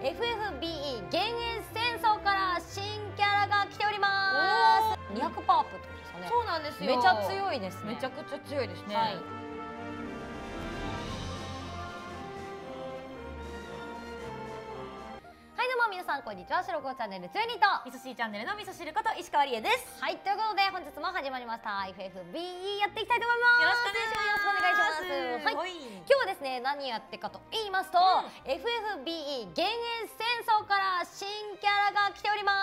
FFBE 幻影戦争から新キャラが来ております。200パーアップってことですかね。 そうなんですよ。 めちゃ強いですね。 めちゃくちゃ強いですね。 はい。皆さんこんにちは。白子チャンネルつよにとみそしーチャンネルのみそ汁こと石川理恵です。 はい、ということで本日も始まりました FFBE やっていきたいと思います。 よろしくお願いします。 はい、今日はですね何やってかと言いますと、FFBE 幻影戦争から新キャラが来ております。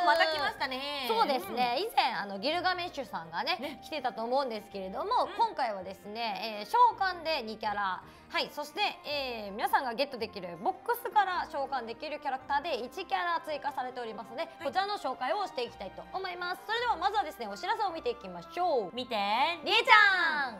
また来ましたね。 そうですね、以前ギルガメッシュさんがね来てたと思うんですけれども、今回はですね、召喚で2キャラ、はい、そして、皆さんがゲットできるボックスから召喚できるキャラクターで1キャラ追加されておりますので、こちらの紹介をしていきたいと思います。それではまずはですねお知らせを見ていきましょう。 見てりえちゃん。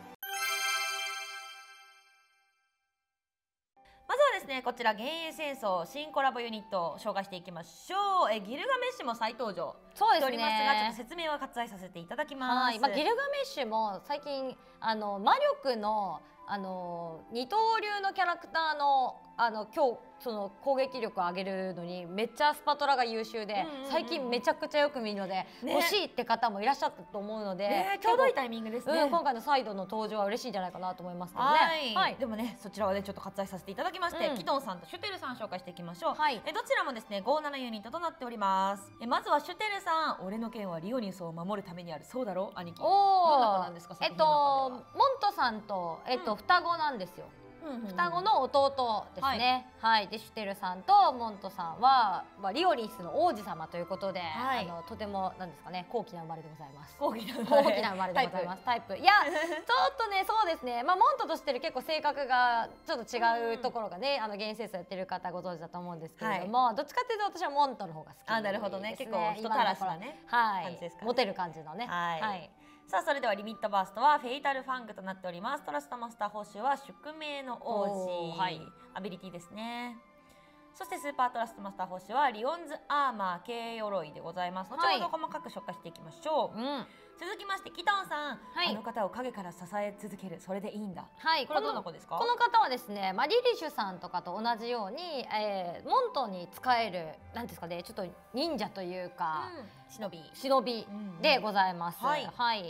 まずはですねこちら幻影戦争新コラボユニットを紹介していきましょう。ギルガメッシュも再登場しておりますが、ちょっと説明は割愛させていただきます。 ギルガメッシュも最近魔力の二刀流のキャラクターの今日その攻撃力を上げるのにめっちゃスパトラが優秀で、最近めちゃくちゃよく見るので、欲しいって方もいらっしゃったと思うので、 ちょうどいいタイミングですね。 今回のサイドの登場は嬉しいんじゃないかなと思いますけどね。 はい。 でもねそちらはねちょっと割愛させていただきまして、キトンさんとシュテルさん紹介していきましょう。 はい。 どちらもですね57ユニットとなっております。まずはシュテルさん、俺の剣はリオニスを守るためにある、そうだろ兄貴。どんな子なんですか？ モントさんと双子なんですよ。双子の弟ですね。はい。でシュテルさんとモントさんはリオニスの王子様ということで、とてもなんですかね、高貴な生まれでございます。 高貴な生まれでございます。タイプ。いやちょっとねそうですね。モントとしてる結構性格がちょっと違うところがね、幻影戦争やってる方ご存知だと思うんですけれども、どっちかっていうと私はモントの方が好きですね。 なるほどね。結構人たらしなね感じですか。モテる感じのね。はい。 さあそれではリミットバーストはフェイタルファングとなっております。トラストマスター報酬は宿命の王子、アビリティですね。そしてスーパートラストマスター報酬はリオンズアーマー軽鎧でございます。後ほど細かく紹介していきましょう。続きましてキトンさん、あの方を陰から支え続ける、それでいいんだ。はい、これはどの子ですか？ この方はですね、リリシュさんとかと同じように、モントに使えるなんですかね、ちょっと忍者というか、忍びでございます。はい。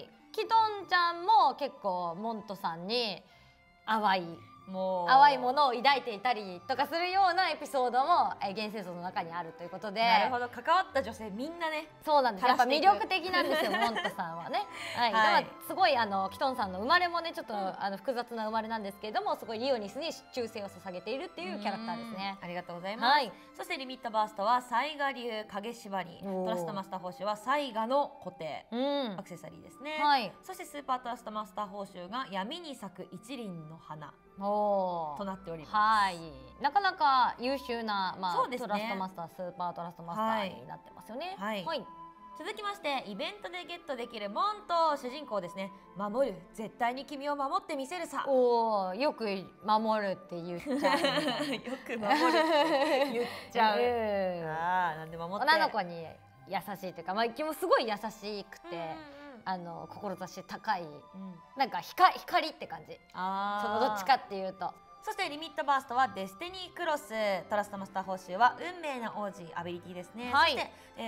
キトンちゃんも結構モントさんに淡いものを抱いていたりとかするようなエピソードも幻影戦争の中にあるということで、 なるほど、関わった女性みんなね、 そうなんです。やっぱ魅力的なんですよモントさんはね。はい。すごいキトンさんの生まれもねちょっと複雑な生まれなんですけれども、すごいリオニスに忠誠を捧げているっていうキャラクターですね。 ありがとうございます。そしてリミットバーストはサガ流影縛り、トラストマスター報酬はサガの固定アクセサリーですね。そしてスーパートラストマスター報酬が闇に咲く一輪の花となっております。はい、 なかなか優秀な、トラストマスター、スーパートラストマスターになってますよね。はい。 続きましてイベントでゲットできるモント、主人公ですね。守る、絶対に君を守ってみせるさ。 おお、よく守るって言っちゃう。 よく守るって言っちゃう。なんで守って。 女の子に優しいというか、気もすごい優しくて。志高い、なんか光って感じ。そのどっちかっていうと。 そしてリミットバーストはデスティニークロス、トラストマスター報酬は運命の王子アビリティですね。そして、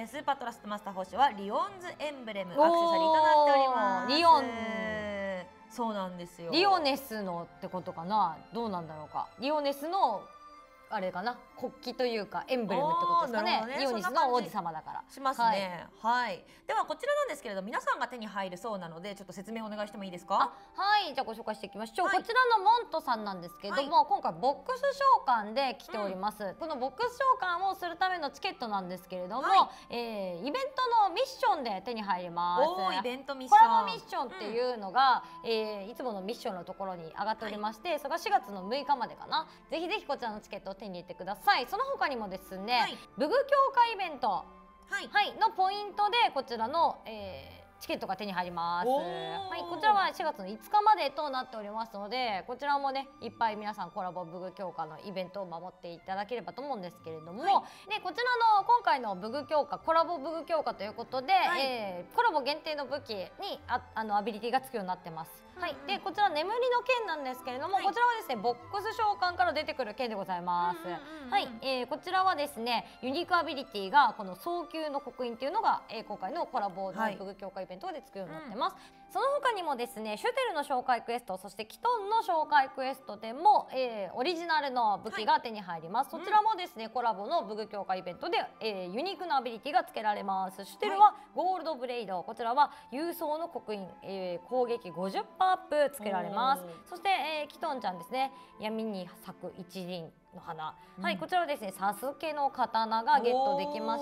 スーパートラストマスター報酬はリオンズエンブレムアクセサリーとなっております。 リオン、 そうなんですよ。 リオネスのってことかな、どうなんだろうか。リオネスのあれかな、国旗というかエンブレムってことですかね。リオニスの王子様だからしますね。はい。ではこちらなんですけれど、皆さんが手に入るそうなのでちょっと説明お願いしてもいいですか？ はい、じゃあご紹介していきましょう。こちらのモントさんなんですけれども、今回ボックス召喚で来ております。このボックス召喚をするためのチケットなんですけれども、イベントのミッションで手に入ります。 イベントミッション、 コラボミッションっていうのが、いつものミッションのところに上がっておりまして、それが4月の6日までかな。ぜひぜひこちらのチケットを手に入れてください。その他にもですね、ブグ協会イベントのポイントでこちらの、 チケットが手に入ります。はい、こちらは4月の5日までとなっておりますので、こちらもねいっぱい皆さんコラボブグ強化のイベントを守っていただければと思うんですけれども、でこちらの今回のブグ強化コラボブグ強化ということで、コラボ限定の武器にアビリティがつくようになってます。はい、でこちら眠りの剣なんですけれども、こちらはですねボックス召喚から出てくる剣でございます。はい、こちらはですねユニークアビリティがこの早急の刻印っていうのが、今回のコラボのブグ強化イベントでつくようになってます。その他にもですねシュテルの紹介クエスト、そしてキトンの紹介クエストでも、オリジナルの武器が手に入ります。そちらもですねコラボのブグ強化イベントで、ユニークなアビリティがつけられます。シュテルはゴールドブレイド、こちらは郵送の刻印、攻撃 50% アップつけられます。そして、キトンちゃんですね、闇に咲く一輪の花、はい、こちらはですねサスケの刀がゲットできまして、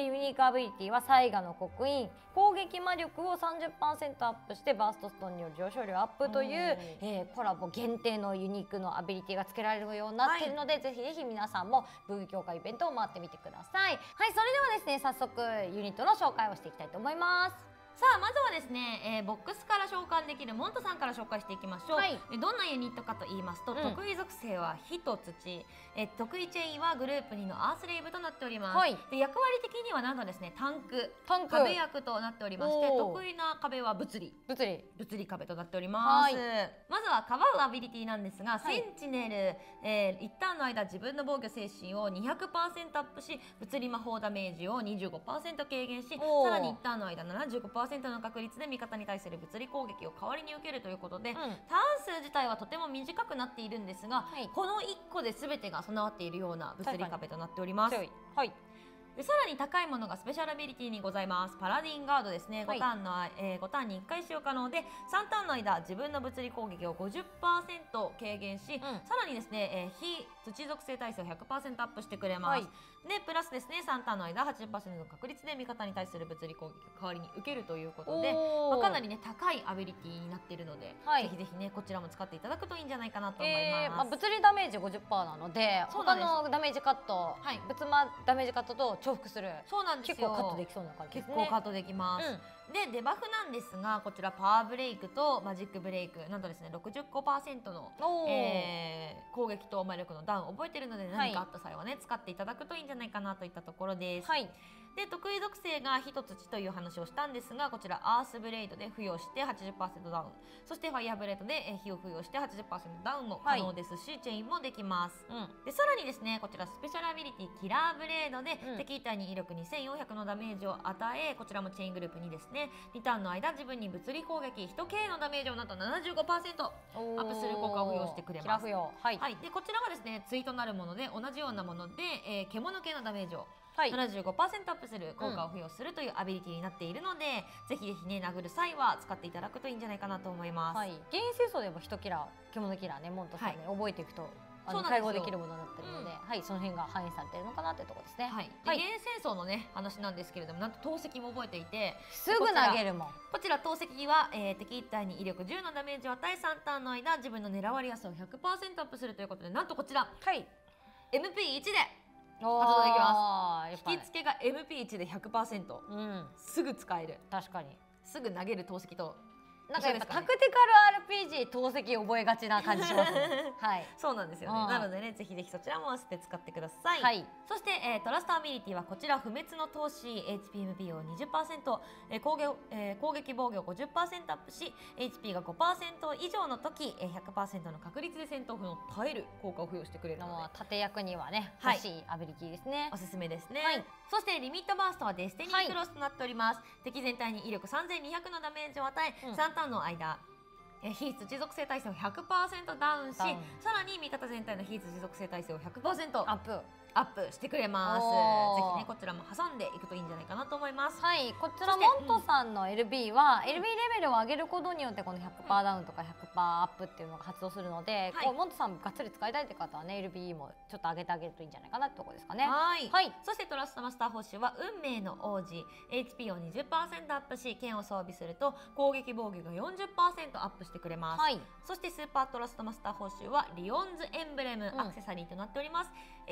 ユニークアビリティは災害の刻印、攻撃魔力を 30% アップしてバーストストーンによる上昇量アップという、コラボ限定のユニークのアビリティがつけられるようになっているので、ぜひぜひ皆さんもブグ強化イベントを回ってみてください。はい、それではですね早速ユニットの紹介をしていきたいと思います。 さあまずはですね、ボックスから召喚できるモントさんから紹介していきましょう。どんなユニットかと言いますと、得意属性は火と土、得意チェインはグループ2のアースレイブとなっております。で役割的にはなんとですねタンク壁役となっておりまして、得意な壁は物理壁となっております。まずはかばうアビリティなんですが、センチネル、一旦の間自分の防御精神を 200% アップし、物理魔法ダメージを 25% 軽減し、さらに一旦の間 75% の確率で味方に対する物理攻撃を代わりに受けるということで、ターン数自体はとても短くなっているんですが、この1個で全てが備わっているような物理壁となっております。でさらに高いものがスペシャルアビリティにございます。パラディンガードですね。5ターンに1回使用可能で、3ターンの間自分の物理攻撃を 50% 軽減し、さらにですね、非土属性耐性を 100% アップしてくれます。でプラスですね3ターンの間 80% の確率で味方に対する物理攻撃を代わりに受けるということで、かなりね高いアビリティになっているので、ぜひぜひねこちらも使っていただくといいんじゃないかなと思います。 物理ダメージ 50% なので、他のダメージカット、物魔ダメージカットと重複する。 そうなんですよ。 結構カットできそうな感じですね。 結構カットできます。でデバフなんですが、こちらパワーブレイクとマジックブレイクなんとですね 65% の、攻撃と魔力のダウンを覚えているので、何かあった際はね使っていただくといいんじゃないかなといったところです。で得意属性が火と土という話をしたんですが、こちらアースブレイドで付与して 80% ダウン、そしてファイアブレードで火を付与して 80% ダウンも可能ですし、チェインもできます。でさらにですねこちらスペシャルアビリティキラーブレードで、敵体に威力2400のダメージを与え、こちらもチェイングループにですね2ターンの間自分に物理攻撃 1K のダメージをなんと 75% アップする効果を付与してくれます。でこちらがですね対となるもので同じようなもので、獣系のダメージを75% アップする効果を付与するというアビリティになっているので、ぜひぜひね殴る際は使っていただくといいんじゃないかなと思います。 原因戦争でも1キラー獣キラーねモントさんね、覚えていくと解放できるものになっているので、その辺が反映されているのかなというところですね。 原因戦争のね話なんですけれども、なんと投石も覚えていて、 すぐ投げるもん。 こちら投石は、敵一体に威力10のダメージを与え3ターンの間自分の狙われやすさを 100% アップするということで、なんとこちら、MP1 で発動できます。引き付けが MP1 で 100%、すぐ使える。 確かにすぐ投げる投石となんかやっぱタクティカル RPG 投石覚えがちな感じしますね。 そうなんですよね。なのでねぜひぜひそちらも合わせて使ってください。そして、トラストアビリティはこちら不滅の闘士 HPMP を 20%、攻撃防御を 50% アップし HP が 5% 以上の時 100% の確率で戦闘不能耐える効果を付与してくれるので、 盾役にはね欲しいアビリティですね。 おすすめですね。そしてリミットバーストはデスティニークロスとなっております。敵全体に威力3200のダメージを与え、3ターンの間非土属性耐性を 100% ダウンし、さらに味方全体の非土属性耐性を 100% アップしてくれます。ぜひねこちらも挟んでいくといいんじゃないかなと思います。 こちらモントさんの LB は LB レベルを上げることによってこの 100% ダウンとか 100% アップっていうのが発動するので、モントさんがっつり使いたいって方はね LB もちょっと上げてあげるといいんじゃないかなってところですかね。 そしてトラストマスター報酬は運命の王子 HP を 20% アップし、剣を装備すると攻撃防御が 40% アップしてくれます。そしてスーパートラストマスター報酬はリオンズエンブレムアクセサリーとなっております。HP200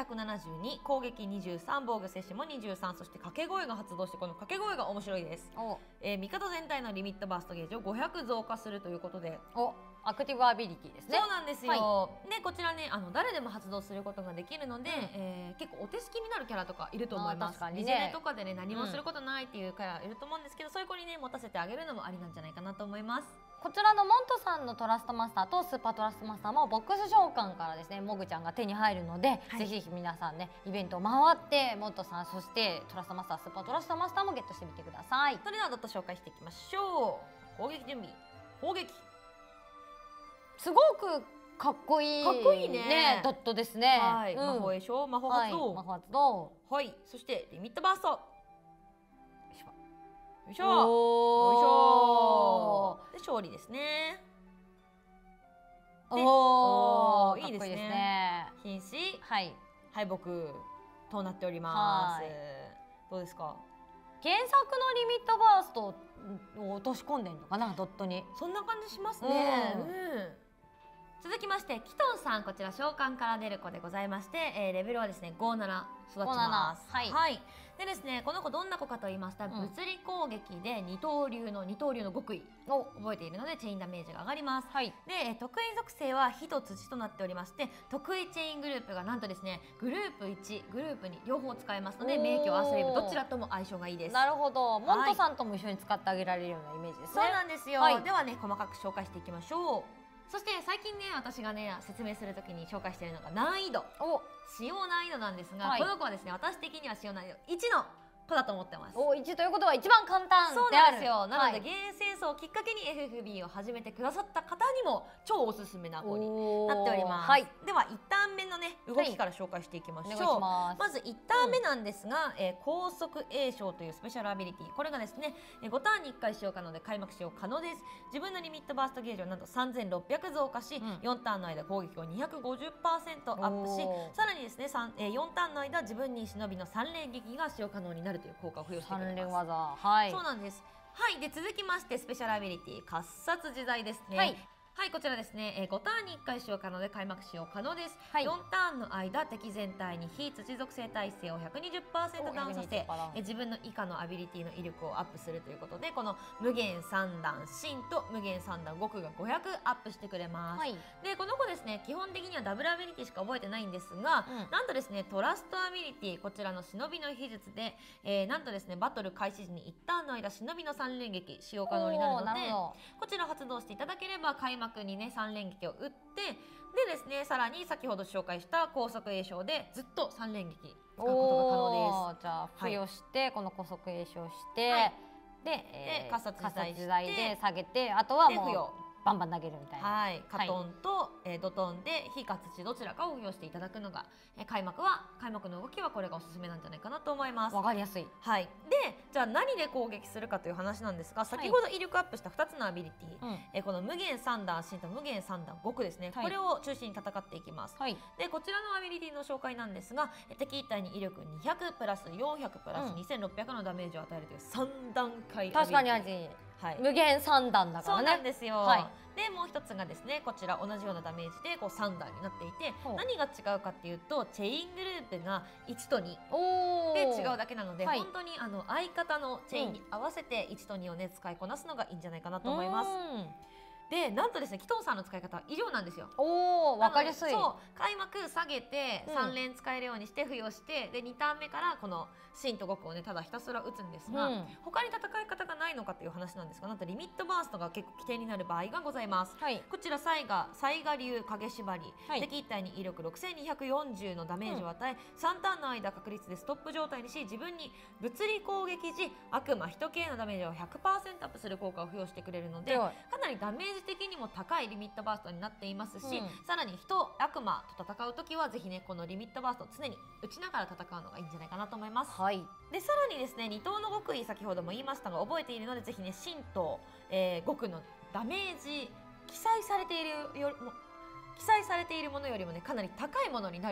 272、攻撃23、防御摂氏も23、そして掛け声が発動して、この掛け声が面白いです。味方全体のリミットバーストゲージを500増加するということで、 アクティブアビリティですね。 そうなんですよ。でこちらね、誰でも発動することができるので、結構お手すきになるキャラとかいると思います。リゼネとかでね、何もすることないっていうキャラいると思うんですけど、そういう子にね持たせてあげるのもありなんじゃないかなと思います。 こちらのモントさんのトラストマスターとスーパートラストマスターもボックス召喚からですね、もぐちゃんが手に入るので、ぜひ皆さんねイベントを回ってモントさん、そしてトラストマスター、スーパートラストマスターもゲットしてみてください。 それではドット紹介していきましょう。攻撃準備、攻撃。 すごくかっこいいねドットですね。 魔法詠唱、魔法発動、 魔法発動。 はい、そしてリミットバースト。よいしょ、よいしょ。で勝利ですね。 おお、 いいですね。瀕死、敗北となっております。どうですか？ 原作のリミットバーストを落とし込んでんのかな、ドットに。 そんな感じしますね。続きましてキトンさん、こちら召喚から出る子でございまして、レベルはですね57育ちます。はい、でですね、この子どんな子かと言いましたら、物理攻撃で二刀流の極意を覚えているのでチェインダメージが上がります。で得意属性は火と土となっておりまして、得意チェイングループがなんとですねグループ1、グループ2両方使えますので、名鏡アスレイブどちらとも相性がいいです。 なるほど、モントさんとも一緒に使ってあげられるようなイメージですね。 そうなんですよ。ではね、細かく紹介していきましょう。そして最近ね、私がね説明するときに紹介しているのが難易度、使用難易度なんですが、この子はですね、私的には使用難易度1の子だと思ってます。 1ということは一番簡単である。 そうなんですよ。なのでゲーム戦争をきっかけに FFB を始めてくださった方にも超おすすめな子になっております。では1ターン目のね動きから紹介していきましょう。まず1ターン目なんですが、高速詠唱というスペシャルアビリティ、これがですね5ターンに1回使用可能で開幕使用可能です。自分のリミットバーストゲージをなんと3600増加し、4ターンの間攻撃を250%アップし、さらにですね4ターンの間自分に忍びの3連撃が使用可能になるという効果を付与してくれます。 3連技、 そうなんです。で続きましてスペシャルアビリティ刮殺自在ですね。こちらですね、5ターンに1回使用可能で開幕使用可能です。4ターンの間敵全体に非土属性耐性を 120% ダウンさせ、自分の以下のアビリティの威力をアップするということで、この無限三段神と無限三段極が500アップしてくれます。でこの子ですね、基本的にはダブルアビリティしか覚えてないんですが、なんとですねトラストアビリティ、こちらの忍びの秘術で、なんとですねバトル開始時に1ターンの間忍びの3連撃使用可能になるので、こちら発動していただければ開幕にね3連撃を打って、でですねさらに先ほど紹介した高速詠唱でずっと3連撃使うことが可能です。 じゃあ付与して、この高速詠唱して、で刮殺自在で下げて、あとはもうバンバン投げるみたいな。 カトンと、ドトンで火か土どちらかを付与していただくのが、開幕の動きはこれがおすすめなんじゃないかなと思います。 わかりやすい。 でじゃあ何で攻撃するかという話なんですが、先ほど威力アップした2つのアビリティ、この無限三段神と無限三段極ですね、これを中心に戦っていきます。でこちらのアビリティの紹介なんですが、敵一体に威力200プラス400プラス2600のダメージを与えるという3段階アビリティ。 確かに無限3段だからね。 そうなんですよ。でもう一つがですね、こちら同じようなダメージでこう3段になっていて、何が違うかっていうとチェイングループが1と2で違うだけなので、本当に相方のチェインに合わせて1と2をね使いこなすのがいいんじゃないかなと思います。でなんとですね、キトンさんの使い方は以上なんですよ。 わかりやすい。 開幕下げて3連使えるようにして付与して、で2ターン目からこの神と極をねただひたすら打つんですが、他に戦い方がないのかという話なんですが、なんとリミットバーストが結構起点になる場合がございます。こちら雑賀流影縛り、敵一体に威力6240のダメージを与え、3ターンの間確率でストップ状態にし、自分に物理攻撃時悪魔1系のダメージを 100% アップする効果を付与してくれるので、かなりダメージ的にも高いリミットバーストになっていますし、さらに悪魔と戦う時はぜひねこのリミットバーストを常に打ちながら戦うのがいいんじゃないかなと思います。でさらにですね、2等の極意先ほども言いましたが覚えているので、ぜひね神と、極のダメージ記載されているものよりもねかなり高いものになる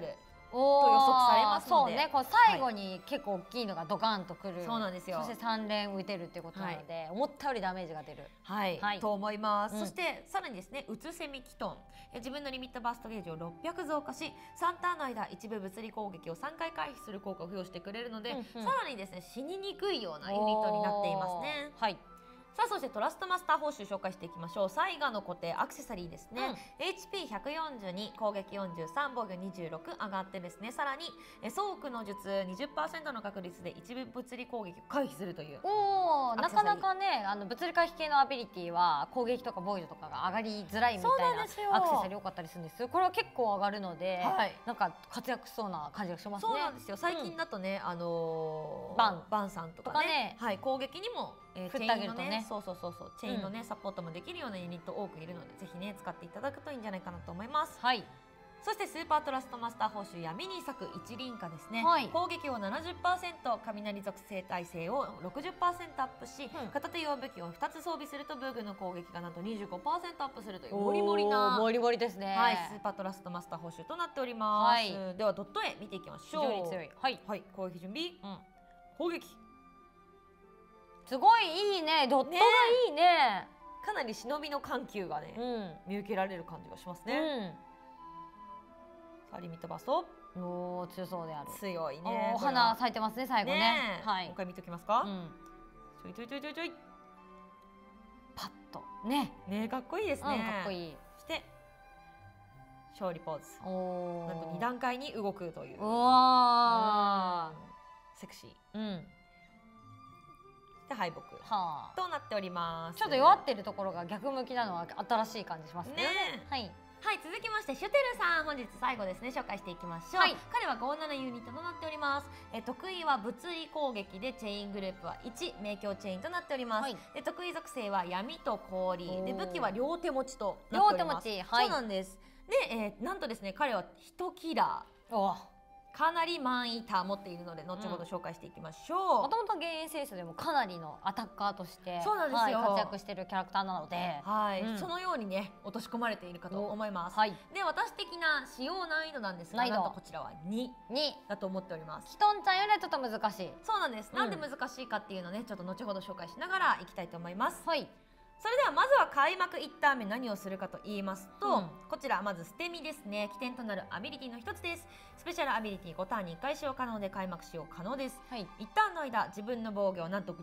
と予測されますので、 そうね、こう最後に結構大きいのがドカンとくる、 そうなんですよ。 そして3連打てるってことなので、思ったよりダメージが出る、 と思います。そしてさらにですね、うつセミキトン、自分のリミットバーストゲージを600増加し、3ターンの間一部物理攻撃を3回回避する効果を付与してくれるので、さらにですね、死ににくいようなユニットになっていますね。さあ、そしてトラストマスター報酬紹介していきましょう。サイガの固定アクセサリーですね、HP142、攻撃43、防御26上がってですね、さらにソークの術 20% の確率で一部物理攻撃を回避するという。 なかなかね、物理回避系のアビリティは攻撃とか防御とかが上がりづらいみたいなアクセサリー多かったりするんですよ。これは結構上がるので、なんか活躍しそうな感じがしますね。 そうなんですよ。最近だとね、バンさんとかね、攻撃にも振ってあげるとね、そうチェーンのね、サポートもできるようなユニット多くいるので、ぜひね使っていただくといいんじゃないかなと思います。そしてスーパートラストマスター報酬闇に咲く一輪花ですね、攻撃を 70%、 雷属性耐性を 60% アップし、片手用武器を2つ装備すると武具の攻撃がなんと 25% アップするというモリモリなですね、 スーパートラストマスター報酬となっております。ではドット絵見ていきましょう。非常に強い。攻撃準備、攻撃。 すごいいいね、ドットがいいね。 かなり忍びの緩急がね、見受けられる感じがしますね。さあ、リミットバースト。 強そうである。 強いね。 お花咲いてますね、最後ね。 もう一回見ときますか。ちょいちょいちょいちょいちょい。 パッとね、 かっこいいですね。 かっこいい。 そして勝利ポーズ。なんと2段階に動くという。セクシー。で敗北となっております。 ちょっと弱ってるところが逆向きなのは新しい感じしますね。 続きましてシュテルさん、本日最後ですね、紹介していきましょう。彼は57ユニットとなっております。得意は物理攻撃でチェイングループは1、明鏡チェインとなっております。得意属性は闇と氷で、武器は両手持ちとなっております。そうなんです。で、なんとですね、彼は1キラー、かなりマンイーター持っているので、後ほど紹介していきましょう。 もともと幻影戦争でもかなりのアタッカーとしてそうなんですよ、 活躍しているキャラクターなので、 そのようにね落とし込まれているかと思います。で、私的な使用難易度なんですが、なんとこちらは2だと思っております。 キトンちゃんよりはちょっと難しい。 そうなんです。なんで難しいかっていうのね、ちょっと後ほど紹介しながらいきたいと思います。それではまずは開幕1ターン目何をするかと言いますと、こちらまず捨て身ですね。起点となるアビリティの一つです。スペシャルアビリティ5ターンに1回使用可能で開幕使用可能です。1ターンの間自分の防御をなんと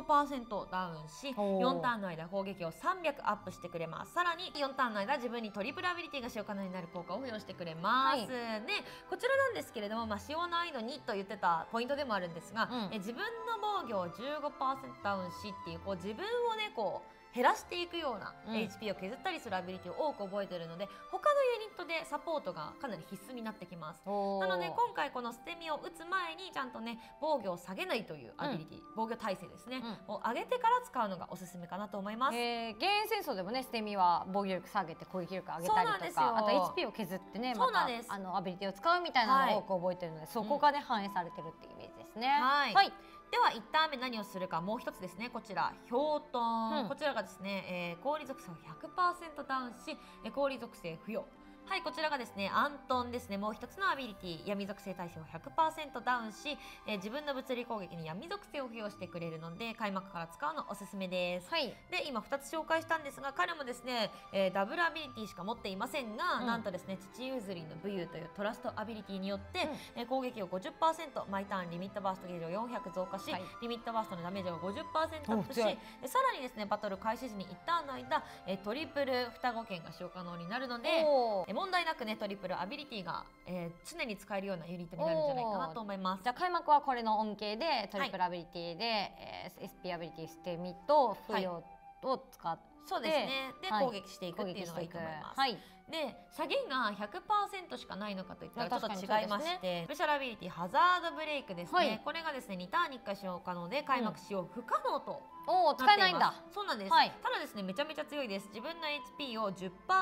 15% ダウンし、4ターンの間攻撃を300アップしてくれます。さらに4ターンの間自分にトリプルアビリティが使用可能になる効果を付与してくれます。で、こちらなんですけれども、使用難易度2と言ってたポイントでもあるんですが、自分の防御を 15% ダウンしっていう、自分をね減らしていくような HP を削ったりするアビリティを多く覚えているので、他のユニットでサポートがかなり必須になってきます。なので今回この捨て身を打つ前にちゃんとね防御を下げないというアビリティ、防御耐性ですね、を上げてから使うのがおすすめかなと思います。 幻影戦争でもね、捨て身は防御力下げて攻撃力上げたりとか、あと HP を削ってね、またアビリティを使うみたいなのを多く覚えているので、そこがね反映されてるっていうイメージですね。では1ターン目何をするか、もう一つですね、こちら氷遁、こちらがですね、氷属性を 100% ダウンし、氷属性付与。こちらがですねアントンですね。もう一つのアビリティ、闇属性耐性を 100% ダウンし、自分の物理攻撃に闇属性を付与してくれるので、開幕から使うのおすすめです。で、今2つ紹介したんですが、彼もですね、ダブルアビリティしか持っていませんが、なんとですね父譲りの武勇というトラストアビリティによって、攻撃を 50%、毎ターンリミットバーストゲージを400増加し、リミットバーストのダメージを 50% アップし、さらにですねバトル開始時に1ターンの間、トリプル双子剣が使用可能になるので、問題なくねトリプルアビリティが、常に使えるようなユニットになるんじゃないかなと思います。じゃあ開幕はこれの恩恵でトリプルアビリティで、SP アビリティ捨て身と付与を使って、 そうですね。で、攻撃していくっていうのがいいと思います。で、下げが 100% しかないのかといったらちょっと違いまして、スペシャルアビリティハザードブレイクですね。これがですね2ターンに1回使用可能で、開幕使用不可能と使えないんだ。 そうなんです。ただですね、めちゃめちゃ強いです。自分の HP を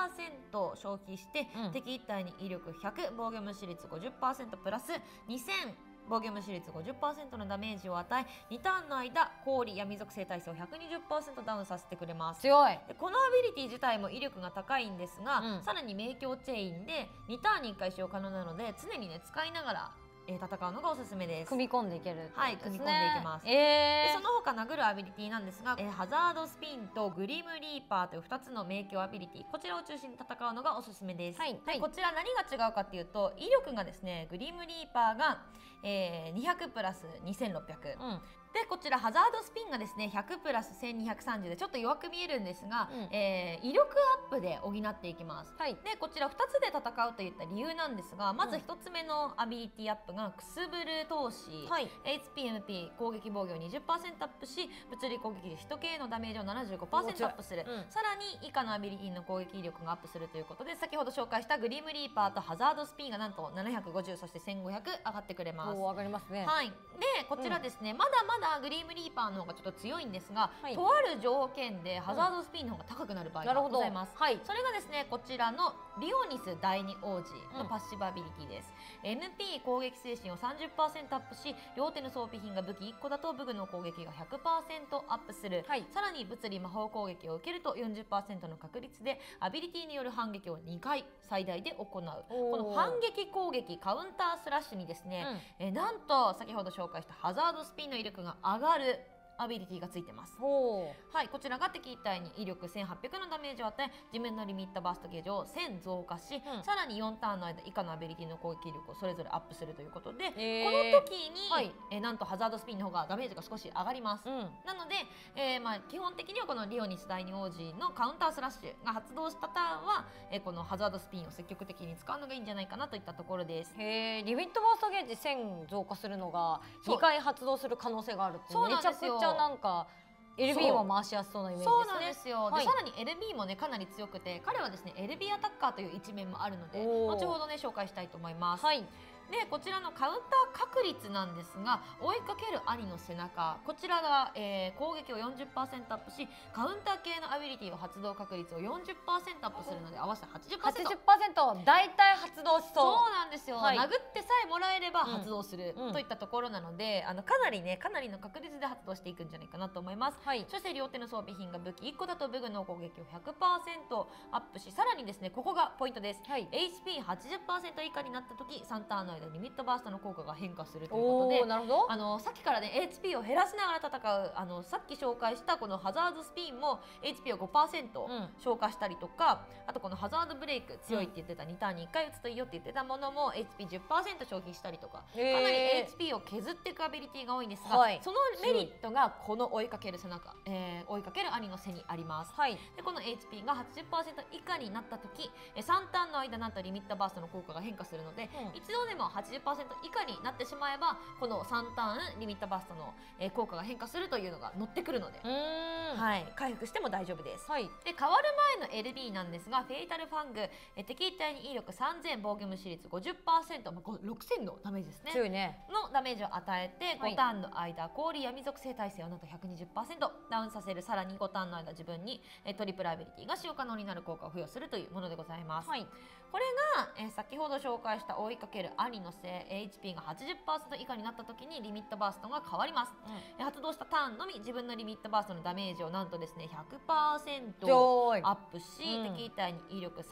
10% 消費して、敵一体に威力100、防御無視率 50% プラス2000 防御無視率 50% のダメージを与え2ターンの間氷闇属性耐性を 120% ダウンさせてくれます。 強い。 でこのアビリティ自体も威力が高いんですが、さらに明鏡チェインで2ターンに1回使用可能なので常にね使いながら戦うのがおすすめです。 組み込んでいける、 はい、組み込んでいきます。でその他殴るアビリティなんですが、ハザードスピンとグリムリーパーという2つの明鏡アビリティ、こちらを中心に戦うのがおすすめです。でこちら何が違うかっていうと、威力がですね、グリムリーパーが、200プラス2600、でこちらハザードスピンがですね100プラス1230でちょっと弱く見えるんですが、威力アップで補っていきます。でこちら2つで戦うといった理由なんですが、まず1つ目のアビリティアップがくすぶる闘志、HPMP 攻撃防御を 20% アップし、物理攻撃で1系のダメージを 75% アップする、さらに以下のアビリティの攻撃威力がアップするということで、先ほど紹介したグリムリーパーとハザードスピンがなんと750、そして1500上がってくれます。 上がりますね。 でこちらですね、まだまだグリームリーパーの方がちょっと強いんですが、とある条件でハザードスピンの方が高くなる場合がございます。それがですね、こちらのリオニス第二王子のパッシブアビリティです。MP 攻撃精神を 30% アップし、両手の装備品が武器1個だと武具の攻撃が 100% アップする、さらに物理魔法攻撃を受けると 40% の確率でアビリティによる反撃を2回最大で行う。この反撃攻撃カウンタースラッシュにですね、なんと先ほど紹介したハザードスピンの威力が上がるアビリティがついてます。こちらが敵一体に威力1800のダメージを与え、自分のリミットバーストゲージを1000増加し、さらに4ターンの間以下のアビリティの攻撃力をそれぞれアップするということで、この時に、なんとハザードスピンの方がダメージが少し上がります。なので、基本的にはこのリオニス第二王子のカウンタースラッシュが発動したターンは、このハザードスピンを積極的に使うのがいいんじゃないかなといったところです。 リミットバーストゲージ1000増加するのが2回発動する可能性があるってめちゃくちゃなんか LB も回しやすそうなイメージですね。 そうなんですよ。でさらに LB もねかなり強くて、彼はですね LB アタッカーという一面もあるので、後ほどね紹介したいと思います。でこちらのカウンター確率なんですが、追いかける兄の背中、こちらが、攻撃を 40% アップし、カウンター系のアビリティを発動確率を 40% アップするので合わせて 80%。 大体発動しそう。 そうなんですよ、殴ってさえもらえれば発動する、といったところなので、かなりの確率で発動していくんじゃないかなと思います。そして両手の装備品が武器1個だと武具の攻撃を 100% アップし、さらにですねここがポイントです。HP80% 以下になった時3ターンの間リミットバーストの効果が変化するということで、さっきからね HP を減らしながら戦うさっき紹介したこのハザードスピンも HP を 5% 消化したりとか、あとこのハザードブレイク強いって言ってた2ターンに1回打つといいよって言ってたものも HP10% 消費したりとか、かなり HP を削っていくアビリティが多いんですが、そのメリットがこの追いかける背中、追いかける兄の背にあります。でこの HP が 80% 以下になった時3ターンの間なんとリミットバーストの効果が変化するので、一度でも80% 以下になってしまえばこの3ターンリミットバーストの効果が変化するというのが乗ってくるので、回復しても大丈夫です。で変わる前の LB なんですが、フェイタルファング、敵一体に威力3000、防御無視率 50%、6000のダメージですね、 強いねのダメージを与えて、5ターンの間氷闇属性耐性をなんと 120% ダウンさせる。さらに5ターンの間自分にトリプルアビリティが使用可能になる効果を付与するというものでございます。これが、先ほど紹介した追いかける兄のせい HP が 80% 以下になった時にリミットバーストが変わります。発動したターンのみ自分のリミットバーストのダメージをなんとですね 100% アップし、敵一体に威力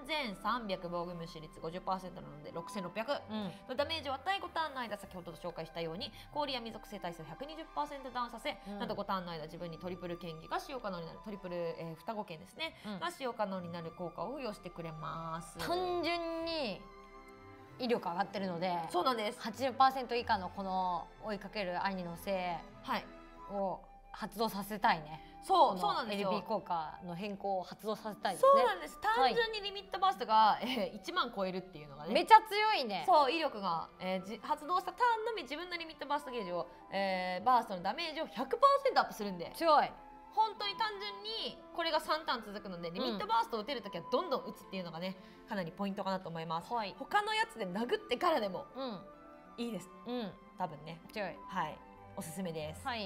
3300、防御無視率 50% なので6600のダメージを与え、5ターンの間先ほど紹介したように氷闇属性耐性を 120% ダウンさせ、なんと5ターンの間自分にトリプル剣技が使用可能になる、トリプル、双子剣ですね、が使用可能になる効果を付与してくれます。 単純に威力上がってるので、 そうなんです。 80% 以下のこの追いかける兄のせいを発動させたいね。 そうなんですよ。 LB 効果の変更を発動させたいですね。 そうなんです。単純にリミットバーストが、1万超えるっていうのがね、 めちゃ強いね。 そう、威力が、発動したターンのみ自分のリミットバーストゲージを、バーストのダメージを 100% アップするんで強い。 本当に単純にこれが3ターン続くので、リミットバーストを打てるときはどんどん打つっていうのがねかなりポイントかなと思います。他のやつで殴ってからでもいいです、多分ね。 強い。 おすすめです。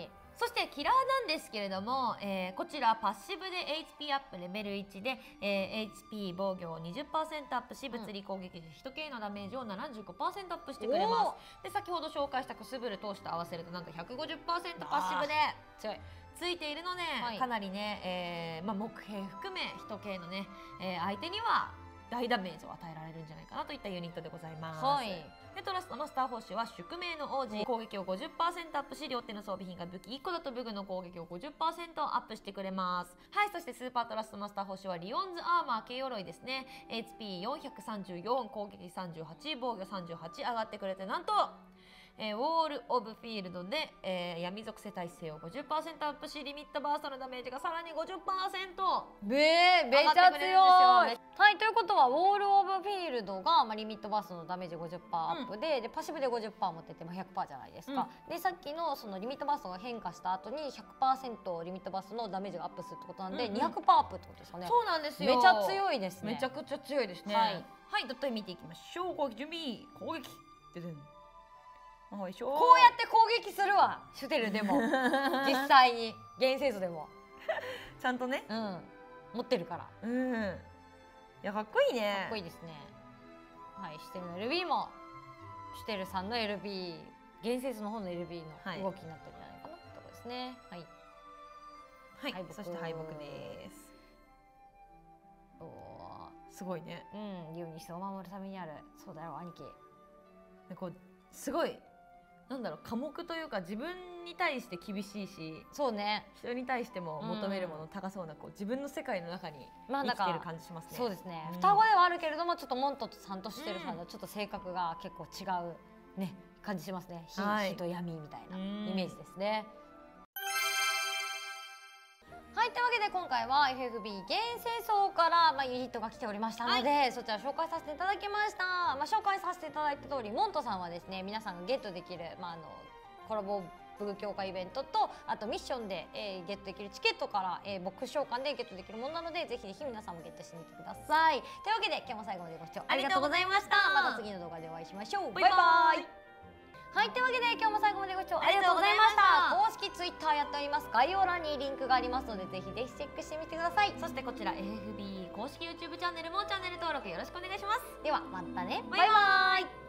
そしてキラーなんですけれども、こちらパッシブで HP アップレベル1で、HP 防御を 20% アップし、物理攻撃時1系のダメージを 75% アップしてくれます。で先ほど紹介したくすぶる闘志と合わせるとなんと 150% パッシブで強いついているので、かなりね、木兵含め1系のね、相手には大ダメージを与えられるんじゃないかなといったユニットでございます。はい、でトラストマスター報酬は宿命の王子、攻撃を 50% アップし、両手の装備品が武器1個だと武具の攻撃を 50% アップしてくれます。はい、そしてスーパートラストマスター報酬はリオンズアーマー軽鎧ですね。 HP434 攻撃38防御38上がってくれて、なんとウォール・オブ・フィールドで、闇属性耐性を 50% アップし、リミットバーストのダメージがさらに 50% めちゃ強い。はい、ということはウォール・オブ・フィールドが、リミットバーストのダメージ 50% アップで、パッシブで 50% 持ってて、100% じゃないですか。でさっきのそのリミットバーストが変化した後に 100% リミットバーストのダメージがアップするってことなんで、200% アップってことですかね。 そうなんですよ。 めちゃ強いですね。 めちゃくちゃ強いですね。はい、ドットで見ていきましょう。攻撃準備、攻撃ででん。こうやって攻撃するわ、シュテルでも実際に現世図でもちゃんとね、 持ってるから。 いや、かっこいいね。 かっこいいですね。はい、シュテルの LB もシュテルさんの LB、現世図の方の LB の動きになってるんじゃないかなってことですね。はい、 はい、そして敗北です。すごいね。 ユニスを守るためにある。そうだよ兄貴。 こうすごいなんだろう、寡黙というか自分に対して厳しいし、 そうね、 人に対しても求めるもの高そうな、こう自分の世界の中に生きてる感じしますね。 そうですね、双子ではあるけれども、ちょっとモントさんとシュテルさんのちょっと性格が結構違うね感じしますね。火と闇みたいなイメージですね。はい、というわけで今回は FFB 現世層からユニットが来ておりましたので、そちら紹介させていただきました。紹介させていただいた通り、モントさんはですね、皆さんがゲットできる、コラボ武具強化イベントと、あとミッションで、ゲットできるチケットから、ボックス召喚でゲットできるものなので、ぜひぜひ皆さんもゲットしてみてください。というわけで今日も最後までご視聴ありがとうございました。また次の動画でお会いしましょう。バイバイ。はい、というわけで今日も最後までご視聴ありがとうございました。公式ツイッターやっております。概要欄にリンクがありますので、ぜひぜひチェックしてみてください。 そしてこちら FFB 公式 YouTube チャンネルもチャンネル登録よろしくお願いします。 ではまたね。 バイバイ。